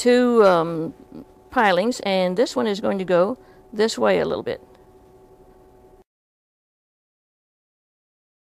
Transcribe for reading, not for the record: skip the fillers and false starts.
two pilings, and this one is going to go this way a little bit.